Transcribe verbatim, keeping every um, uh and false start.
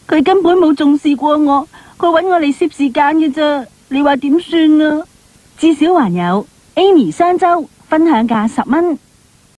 佢根本冇重視過我，佢搵我嚟攝時間嘅咋，你話點算啊？ 至少還有 Amy 雙周分享價十蚊。